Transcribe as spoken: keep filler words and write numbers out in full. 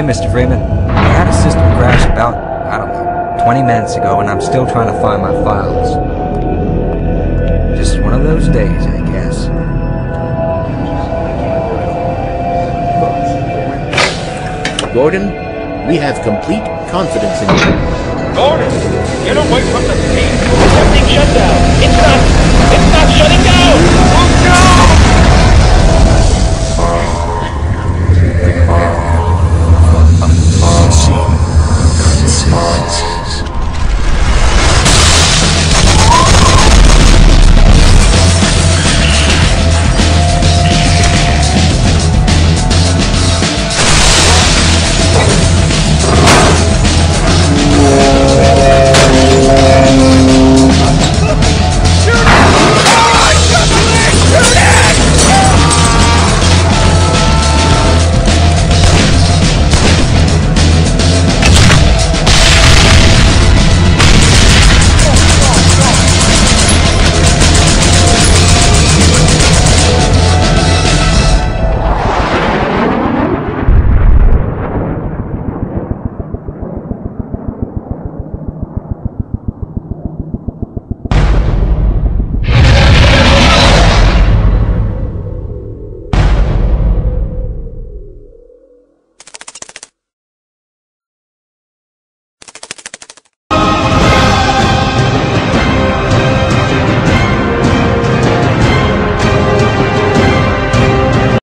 Mister Freeman. I had a system crash about, I don't know, twenty minutes ago, and I'm still trying to find my files. Just one of those days, I guess. Gordon, we have complete confidence in you. Gordon, get away from the scene. Everything shut down. It's not, it's not shutting down.